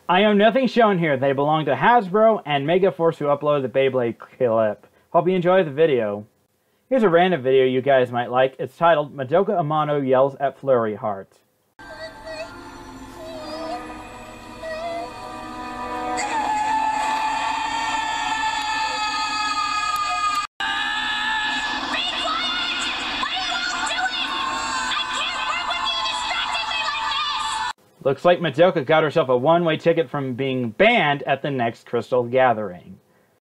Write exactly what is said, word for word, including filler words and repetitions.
I own nothing shown here. They belong to Hasbro and Megaforce, who uploaded the Beyblade clip. Hope you enjoy the video. Here's a random video you guys might like. It's titled, Madoka Amano Yells at Flurry Heart. Looks like Madoka got herself a one-way ticket from being banned at the next Crystal Gathering.